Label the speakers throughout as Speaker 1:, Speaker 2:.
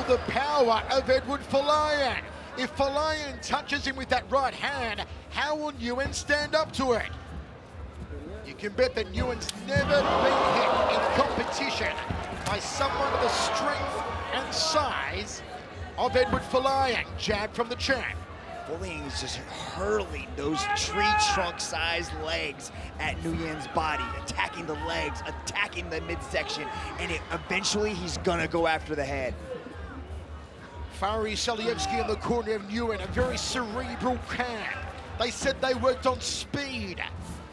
Speaker 1: the power of Eduard Folayang. If Folayang touches him with that right hand, how will Nguyen stand up to it? You can bet that Nguyen's never been hit in competition by someone of the strength and size of Eduard Folayang. Jab from the champ.
Speaker 2: Folayang is just hurling those tree trunk-sized legs at Nguyen's body, attacking the legs, attacking the midsection, and eventually he's gonna go after the head.
Speaker 1: Fari Salievsky in the corner of Nguyen, a very cerebral camp. They said they worked on speed.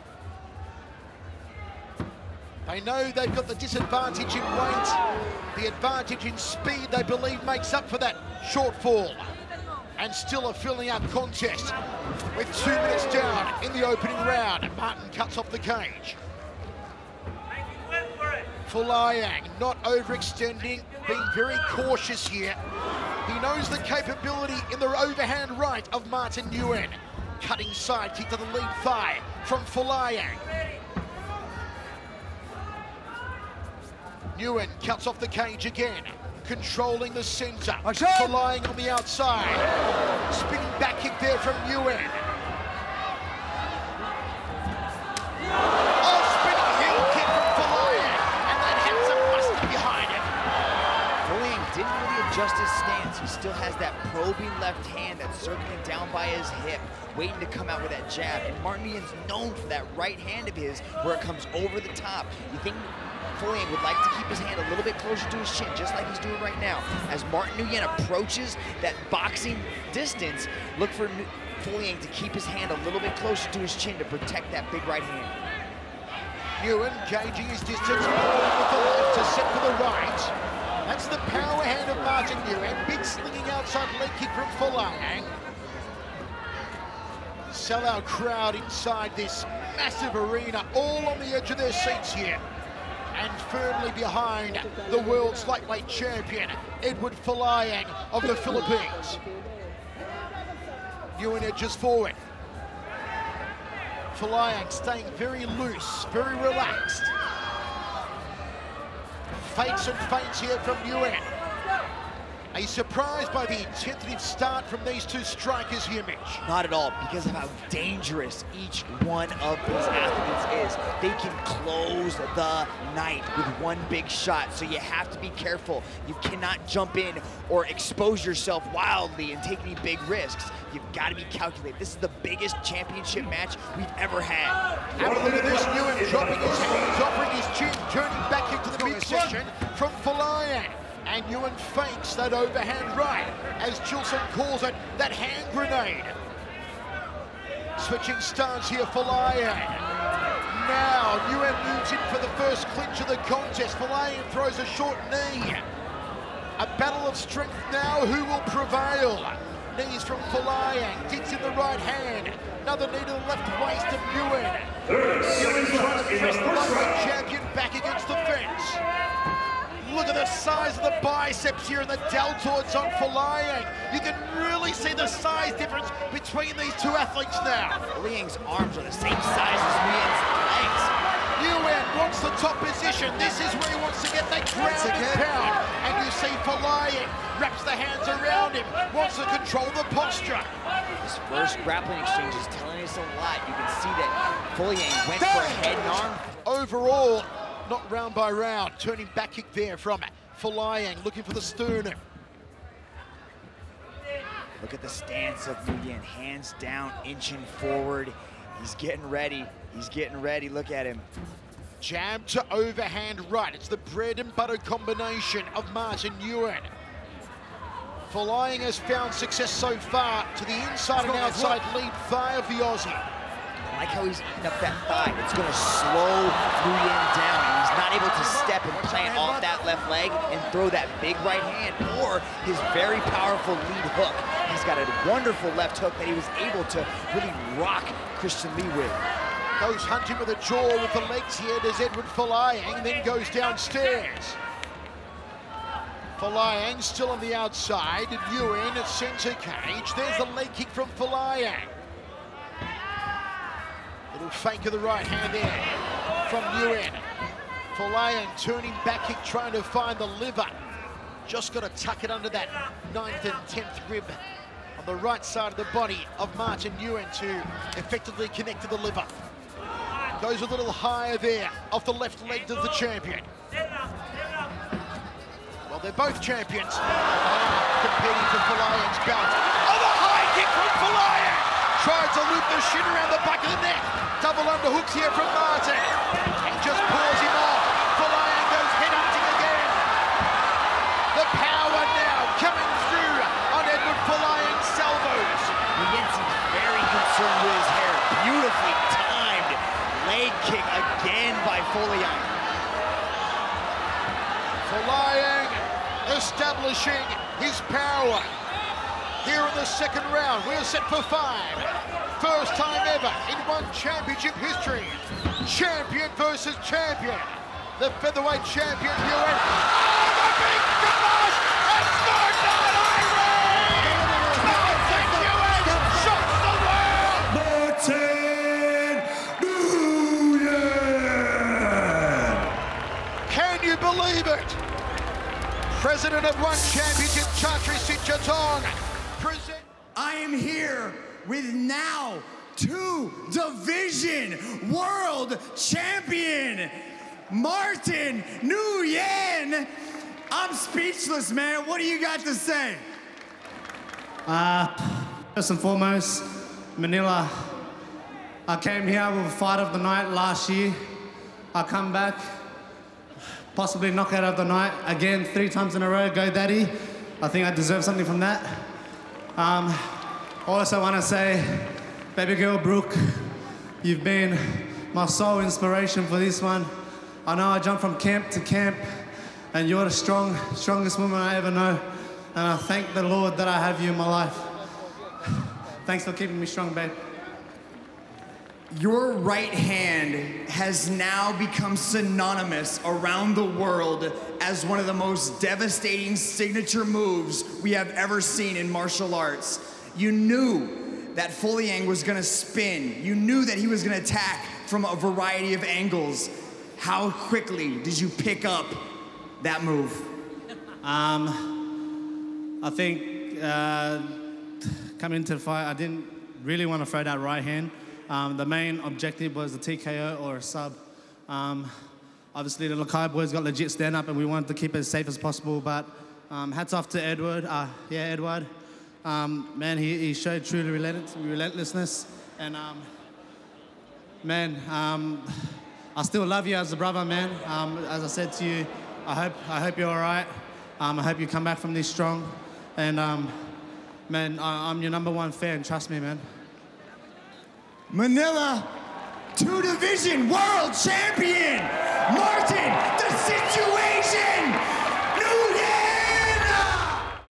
Speaker 1: They know they've got the disadvantage in weight. The advantage in speed, they believe, makes up for that shortfall. And still a filling-out contest with 2 minutes down in the opening round. Martin cuts off the cage. Folayang not overextending, being very cautious here. He knows the capability in the overhand right of Martin Nguyen. Cutting side kick to the lead thigh from Folayang. Nguyen cuts off the cage again, controlling the center. Folayang on the outside. Spinning back kick there from Nguyen. Oh, spinning heel kick from Folayang, and that had some muscle behind it.
Speaker 2: Folayang didn't really adjust his stance. He still has that probing left hand that's circling down by his hip, waiting to come out with that jab. And Martin Nguyen's known for that right hand of his, where it comes over the top. You think Folayang would like to keep his hand a little bit closer to his chin, just like he's doing right now. As Martin Nguyen approaches that boxing distance, look for Folayang to keep his hand a little bit closer to his chin to protect that big right hand.
Speaker 1: Nguyen gauging his distance, pulling with the left to set for the right. That's the power hand of Martin Nguyen. Big slinging outside leg kick from Folayang. Sellout crowd inside this massive arena, all on the edge of their seats here. And firmly behind the world's lightweight champion, Eduard Folayang of the Philippines. Nguyen edges forward. Folayang staying very loose, very relaxed. Fakes and feints here from Nguyen. Are you surprised by the tentative start from these two strikers here, Mitch?
Speaker 2: Not at all, because of how dangerous each one of these athletes is. They can close the night with one big shot, so you have to be careful. You cannot jump in or expose yourself wildly and take any big risks. You've got to be calculated. This is the biggest championship match we've ever had.
Speaker 1: Have a look at this, Nguyen dropping his hands, offering his chin, turning back into the midsection from Folayang. And Nguyen fakes that overhand right, as Chilson calls it, that hand grenade. Switching stance here, Folayang. Now, Nguyen moves in for the first clinch of the contest. Folayang throws a short knee. A battle of strength now, who will prevail? Knees from Folayang, digs in the right hand. Another knee to the left waist of Nguyen. Nguyen trying to press the lightweight champion back against the fence. Look at the size of the biceps here and the deltoids on Folayang. You can really see the size difference between these two athletes now.
Speaker 2: Folayang's arms are the same size as Nguyen's legs.
Speaker 1: Nguyen wants the top position. This is where he wants to get that ground and pound. And you see Folayang wraps the hands around him, wants to control the posture.
Speaker 2: This first grappling exchange is telling us a lot. You can see that Folayang went for a head and arm.
Speaker 1: Overall, not round by round, turning back kick there from Folayang, looking for the sternum.
Speaker 2: Look at the stance of Nguyen, hands down, inching forward. He's getting ready, look at him.
Speaker 1: Jab to overhand right, it's the bread and butter combination of Martin Nguyen. Folayang has found success so far to the inside and outside lead thigh of the Aussie.
Speaker 2: I like how he's eating up that thigh. It's going to slow Nguyen down. He's not able to step and plant off that left leg and throw that big right hand or his very powerful lead hook. He's got a wonderful left hook that he was able to really rock Christian Lee with.
Speaker 1: Goes hunting with a jaw with the legs here, does Eduard Folayang, then goes downstairs. Folayang still on the outside, Nguyen at center cage. There's the leg kick from Folayang. Little fake of the right hand there from Nguyen. Folayang turning back kick, trying to find the liver Just got to tuck it under that 9th and 10th rib on the right side of the body of Martin Nguyen to effectively connect to the liver. Goes a little higher there, off the left leg of the champion. Well, they're both champions. Competing for Folayang's belt. Oh, the high kick from Folayang! Tried to loop the shin around the back of the neck. Double underhooks here from Martin. He just pulls him off. Folayang goes headhunting again. The power now coming through on Eduard Folayang's salvos.
Speaker 2: Nguyen seems very concerned with his hair. Beautifully timed leg kick again by Folayang.
Speaker 1: Folayang establishing his power. Here in the second round, we're set for 5. First time ever in one championship history. Champion versus champion. The featherweight champion, Nguyen. Oh, the big finish! It's Martin Nguyen shocks the world!
Speaker 3: Nguyen!
Speaker 1: Can you believe it? President of One Championship, Shattering Tonon.
Speaker 3: I am here with now 2 division world champion, Martin Nguyen. I'm speechless, man. What do you got to say?
Speaker 4: First and foremost, Manila. I came here with a fight of the night last year. I come back, possibly knockout of the night again 3 times in a row. Go Daddy. I think I deserve something from that. Also want to say, baby girl Brooke, you've been my sole inspiration for this one. I know I jumped from camp to camp, and you're the strongest woman I ever know. And I thank the Lord that I have you in my life. Thanks for keeping me strong, babe.
Speaker 3: Your right hand has now become synonymous around the world as one of the most devastating signature moves we have ever seen in martial arts. You knew that Folayang was gonna spin. You knew that he was gonna attack from a variety of angles. How quickly did you pick up that move?
Speaker 4: I think coming into the fight, I didn't really want to throw that right hand. The main objective was the TKO or a sub. Obviously, the Lakai boys got legit stand-up, and we wanted to keep it as safe as possible, but hats off to Edward. Edward. Man, he showed true relentlessness, and man, I still love you as a brother, man. As I said to you, I hope you're all right. I hope you come back from this strong, and man, I'm your #1 fan. Trust me, man.
Speaker 3: Manila, 2 division world champion, Martin the Situation.